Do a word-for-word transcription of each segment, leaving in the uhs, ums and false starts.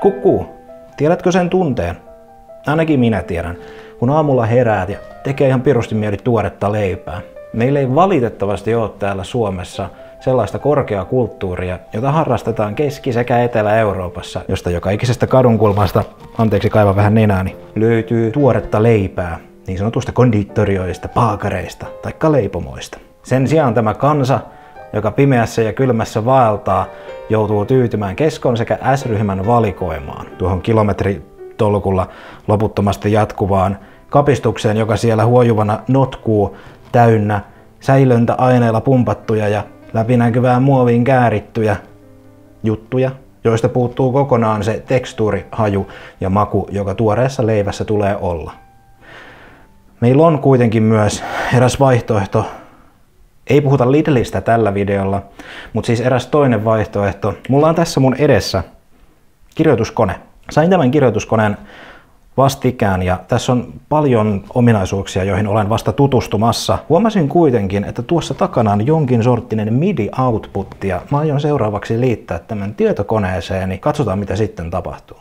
Kukkuu, tiedätkö sen tunteen? Ainakin minä tiedän, kun aamulla heräät ja tekee ihan pirusti mieli tuoretta leipää. Meillä ei valitettavasti ole täällä Suomessa sellaista korkeaa kulttuuria, jota harrastetaan Keski- sekä Etelä-Euroopassa, josta joka ikisestä kadunkulmasta, anteeksi kaivan vähän nenääni, löytyy tuoretta leipää, niin sanotusta konditorioista, paakareista tai leipomoista. Sen sijaan tämä kansa, joka pimeässä ja kylmässä vaeltaa, joutuu tyytymään Keskon sekä S-ryhmän valikoimaan tuohon kilometritolkulla loputtomasti jatkuvaan kapistukseen, joka siellä huojuvana notkuu täynnä säilöntäaineilla pumpattuja ja läpinäkyvää muoviin käärittyjä juttuja, joista puuttuu kokonaan se tekstuuri, haju ja maku, joka tuoreessa leivässä tulee olla. Meillä on kuitenkin myös eräs vaihtoehto. Ei puhuta Lidlistä tällä videolla, mutta siis eräs toinen vaihtoehto. Mulla on tässä mun edessä kirjoituskone. Sain tämän kirjoituskoneen vastikään ja tässä on paljon ominaisuuksia, joihin olen vasta tutustumassa. Huomasin kuitenkin, että tuossa takana on jonkin sorttinen MIDI-output ja mä aion seuraavaksi liittää tämän tietokoneeseeni. Katsotaan mitä sitten tapahtuu.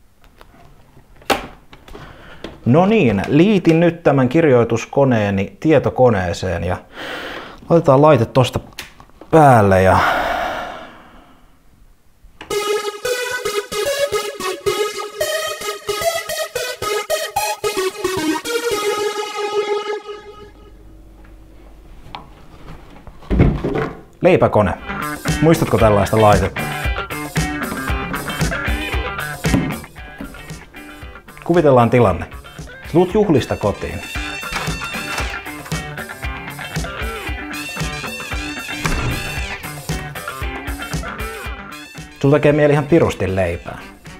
No niin, liitin nyt tämän kirjoituskoneeni tietokoneeseen ja laitetaan laite tosta päälle ja leipäkone. Muistatko tällaista laitetta? Kuvitellaan tilanne. Tulet juhlista kotiin. Sulla tekee mieli ihan pirusti leipää.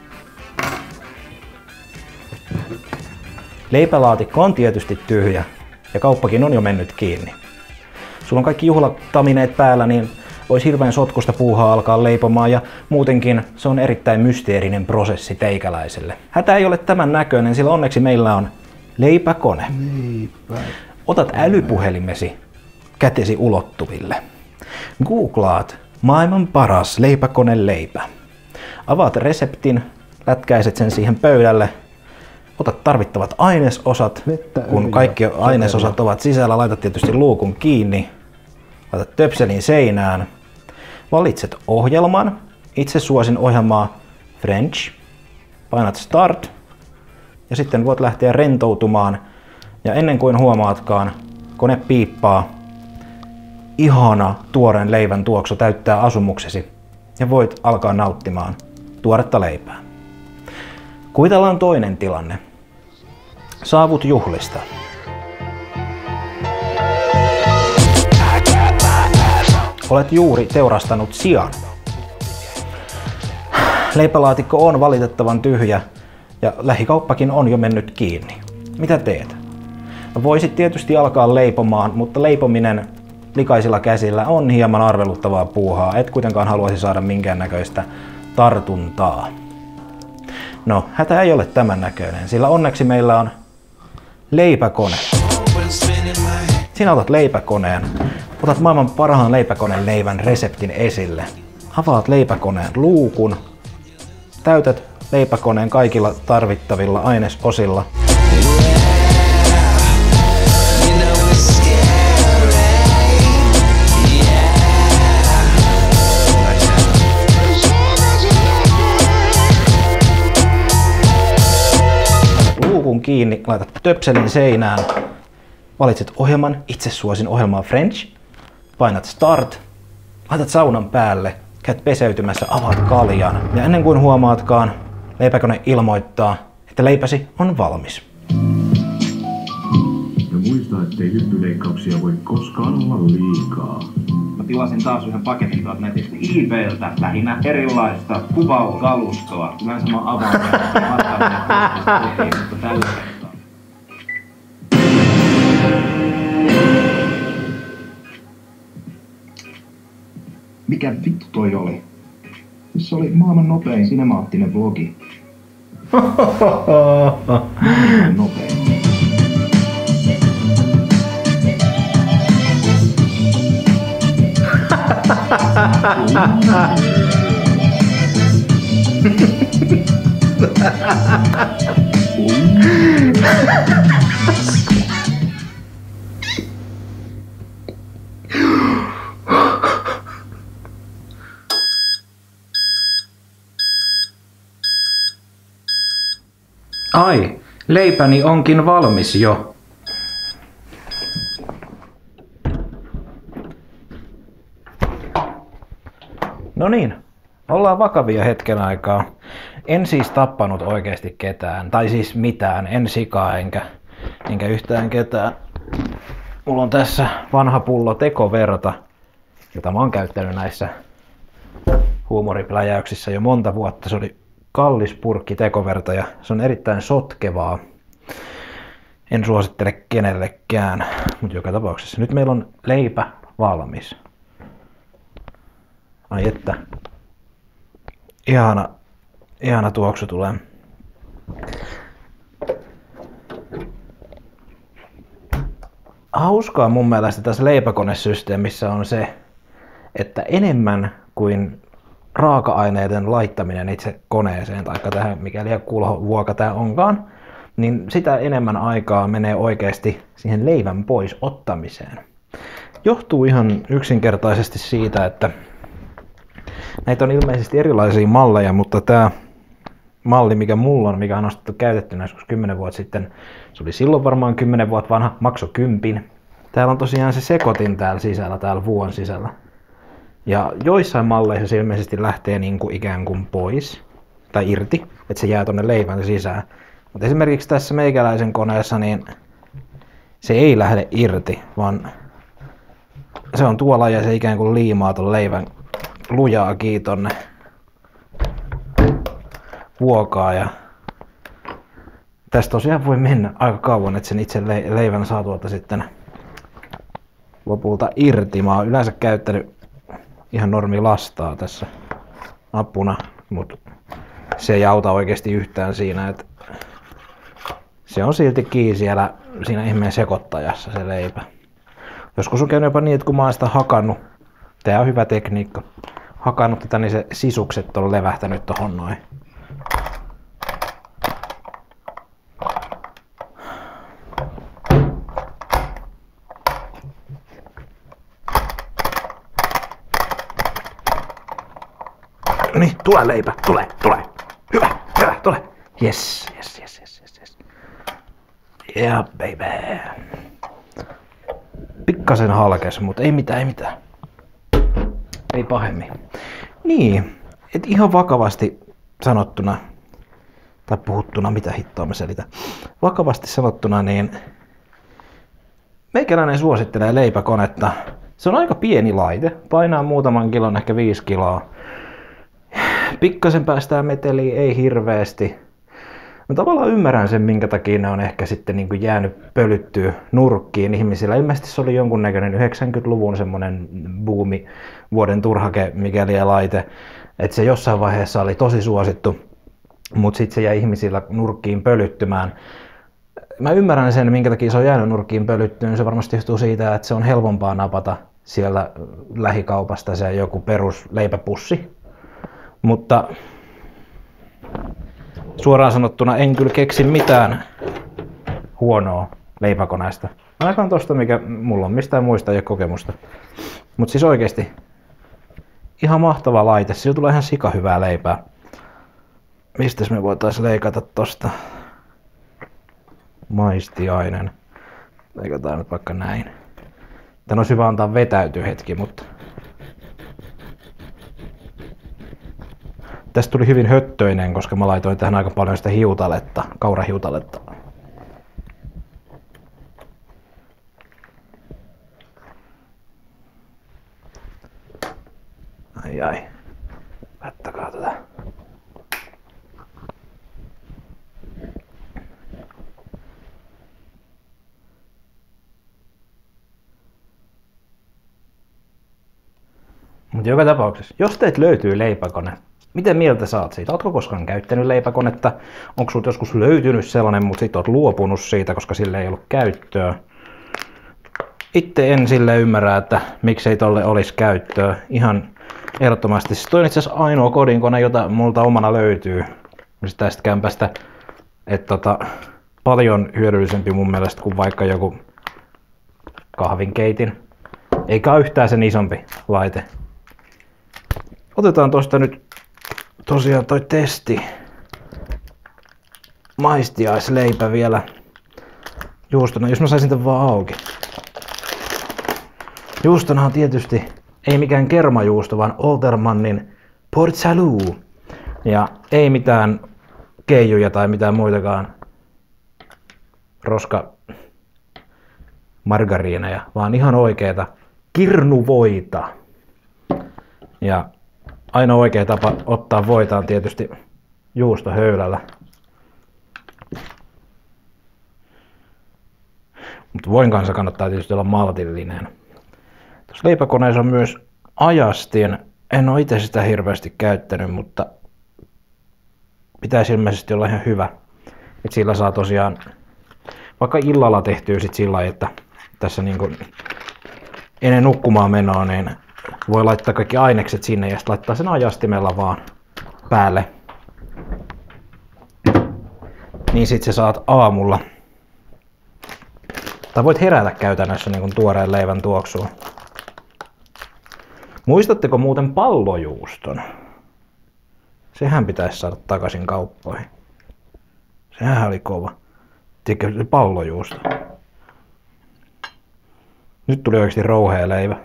Leipälaatikko on tietysti tyhjä ja kauppakin on jo mennyt kiinni. Sulla on kaikki juhlatamineet päällä, niin olisi hirveän sotkusta puuhaa alkaa leipomaan ja muutenkin se on erittäin mysteerinen prosessi teikäläiselle. Hätä ei ole tämän näköinen, sillä onneksi meillä on leipäkone. Leipä. Otat älypuhelimesi kätesi ulottuville. Googlaat maailman paras leipäkone leipä. Avaat reseptin, lätkäiset sen siihen pöydälle. Otat tarvittavat ainesosat. Vettä, kun kaikki ainesosat ovat sisällä, laitat tietysti luukun kiinni. Laitat töpselin seinään. Valitset ohjelman. Itse suosin ohjelmaa French. Painat Start. Ja sitten voit lähteä rentoutumaan. Ja ennen kuin huomaatkaan, kone piippaa. Ihana tuoreen leivän tuoksu täyttää asumuksesi. Ja voit alkaa nauttimaan tuoretta leipää. Kuvitellaan toinen tilanne. Saavut juhlista. Olet juuri teurastanut sian. Leipälaatikko on valitettavan tyhjä ja lähikauppakin on jo mennyt kiinni. Mitä teet? Voisit tietysti alkaa leipomaan, mutta leipominen likaisilla käsillä on hieman arveluttavaa puuhaa. Et kuitenkaan haluaisi saada minkäännäköistä tartuntaa. No, hätä ei ole tämän näköinen, sillä onneksi meillä on leipäkone. Sinä otat leipäkoneen, otat maailman parhaan leipäkoneen leivän reseptin esille. Avaat leipäkoneen luukun, täytät leipäkoneen kaikilla tarvittavilla ainesosilla. Kiinni, laitat töpselin seinään, valitset ohjelman, itse suosin ohjelmaa French, painat Start, laitat saunan päälle, käyt peseytymässä, avaat kaljan ja ennen kuin huomaatkaan, leipäkone ilmoittaa, että leipäsi on valmis. Ja muista, ettei hyppyleikkauksia voi koskaan olla liikaa. Mä tilasin taas yhden paketin tuolta netistä eBayltä, lähinnä erilaista kuvausalustoa. Yleensä mä avaan ja matkailuja kotiin, mutta tällä kertaa. Mikä vittu toi oli? Se oli maailman nopein sinemaattinen vlogi. Maailman nopein. Ha ha ha ha! Ai, leipäni onkin valmis jo. No niin, ollaan vakavia hetken aikaa. En siis tappanut oikeasti ketään, tai siis mitään, en sikaa enkä, enkä yhtään ketään. Mulla on tässä vanha pullo tekoverta, jota mä oon käyttänyt näissä huumoripläjäyksissä jo monta vuotta. Se oli kallis purkki tekoverta ja se on erittäin sotkevaa. En suosittele kenellekään, mutta joka tapauksessa. Nyt meillä on leipä valmis. Ai että. Ihana, ihana tuoksu tulee. Hauskaa mun mielestä tässä leipäkonesysteemissä on se, että enemmän kuin raaka-aineiden laittaminen itse koneeseen, tai tähän mikä liian kulhovuoka tää onkaan, niin sitä enemmän aikaa menee oikeasti siihen leivän pois ottamiseen. Johtuu ihan yksinkertaisesti siitä, että näitä on ilmeisesti erilaisia malleja, mutta tämä malli, mikä mulla on, mikä on ostettu käytettynä joskus kymmenen vuotta sitten, se oli silloin varmaan kymmenen vuotta vanha, maksoi kympin. Täällä on tosiaan se sekotin täällä sisällä, täällä vuon sisällä. Ja joissain malleissa se ilmeisesti lähtee niin kuin ikään kuin pois tai irti, että se jää tonne leivän sisään. Mutta esimerkiksi tässä meikäläisen koneessa niin se ei lähde irti, vaan se on tuolla ja se ikään kuin liimaa ton leivän lujaa tonne vuokaa. Ja tästä tosiaan voi mennä aika kauan, että sen itse leivän saa tuolta sitten lopulta irti. Mä oon yleensä käyttänyt ihan normi lastaa tässä nappuna, mutta se ei auta oikeasti yhtään siinä, että se on silti kiinni siellä siinä ihmeen sekoittajassa se leipä. Joskus on käynyt jopa niin, että kun mä oon sitä hakannut, tää on hyvä tekniikka, hakannut tätä, niin se sisukset on levähtänyt tohon noin. Niin, tule leipä, tule, tule. Hyvä, hyvä, tule. Yes, yes, yes, yes, yes, yes. Yeah, baby. Pikkasen halkes, mutta ei mitään, ei mitään. Ei pahemmin. Niin, et ihan vakavasti sanottuna, tai puhuttuna, mitä hittoa mä selitän. Vakavasti sanottuna, niin meikäläinen suosittelee leipäkonetta. Se on aika pieni laite, painaa muutaman kilon, ehkä viisi kiloa. Pikkasen päästään meteliin, ei hirveästi. Mä tavallaan ymmärrän sen, minkä takia ne on ehkä sitten niin kuin jäänyt pölyttyä nurkkiin ihmisillä. Ilmeisesti se oli jonkunnäköinen yhdeksänkymmentäluvun semmonen buumi, vuoden turhake, mikäli laite. Että se jossain vaiheessa oli tosi suosittu, mutta sitten se jäi ihmisillä nurkkiin pölyttymään. Mä ymmärrän sen, minkä takia se on jäänyt nurkkiin pölyttyyn. Se varmasti johtuu siitä, että se on helpompaa napata siellä lähikaupasta se joku perus leipäpussi. Mutta suoraan sanottuna en kyllä keksi mitään huonoa leipäkoneesta. Ainakaan tosta, mikä mulla on, mistään muista ei ole kokemusta. Mutta siis oikeesti ihan mahtava laite. Sillä tulee ihan sika hyvää leipää. Mistäs me voitais leikata tosta? Maistiainen. Leikataan nyt vaikka näin. Tän olisi hyvä antaa vetäytyä hetki, mutta tästä tuli hyvin höttöinen, koska mä laitoin tähän aika paljon sitä hiutaletta, kaurahiutaletta. Ai ai. Kattokaa tätä. Mutta joka tapauksessa, jos teet löytyy leipäkone, miten mieltä saat siitä? Ootko koskaan käyttänyt leipäkonetta? Onko sulta joskus löytynyt sellainen, mutta sit oot luopunut siitä, koska sille ei ollut käyttöä? Itse en sille ymmärrä, että miksei tolle olisi käyttöä. Ihan ehdottomasti. Siis toi on itse asiassa ainoa kodinkone, jota multa omana löytyy. tästä kämpästä, että tota, paljon hyödyllisempi mun mielestä kuin vaikka joku kahvinkeitin. Eikä yhtään sen isompi laite. Otetaan tosta nyt tosiaan toi testi. Maistiaisleipä vielä juustona, jos mä saisin tän vaan auki. Juustona on tietysti ei mikään kermajuusto, vaan Oltermannin Port Salut. Ja ei mitään keijuja tai mitään muitakaan roska margariineja, vaan ihan oikeeta kirnuvoita. Ja ainoa oikea tapa ottaa voita on tietysti juustohöylällä. Mutta voin kanssa kannattaa tietysti olla maltillinen. Tuossa leipäkoneessa on myös ajastin. En ole itse sitä hirveästi käyttänyt, mutta pitäisi ilmeisesti olla ihan hyvä. Et sillä saa tosiaan vaikka illalla tehtyä sit sillä lailla, että tässä niin kun ennen nukkumaan menoa, niin voi laittaa kaikki ainekset sinne ja sitten laittaa sen ajastimella vaan päälle. Niin sit sä saat aamulla. Tai voit herätä käytännössä niin kun tuoreen leivän tuoksuun. Muistatteko muuten pallojuuston? Sehän pitäisi saada takaisin kauppoihin. Sehän oli kova. Tiedätkö, se pallojuusto. Nyt tuli oikeasti rouhea leivä.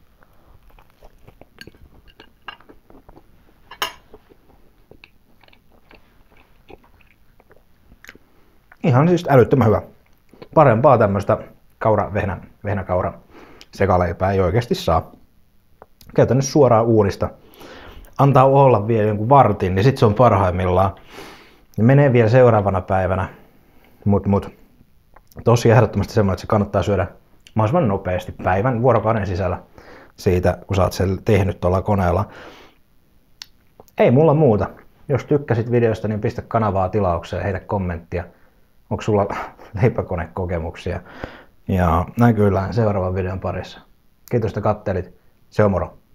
Ihan siis älyttömän hyvä. Parempaa tämmöistä kaura, vehnä, vehnäkaura sekaleipää ei oikeasti saa. Käytännössä suoraan uunista. Antaa olla vielä jonkun vartin, niin sit se on parhaimmillaan. Ja menee vielä seuraavana päivänä. Mut, mut tosi ehdottomasti semmoinen, että se kannattaa syödä mahdollisimman nopeasti päivän, vuorokauden sisällä siitä, kun sä oot sen tehnyt tuolla koneella. Ei mulla muuta. Jos tykkäsit videosta, niin pistä kanavaa tilaukseen ja heitä kommenttia. Onko sulla leipäkonekokemuksia? Ja näin kyllä seuraavan videon parissa. Kiitos, että kattelit. Se on moro.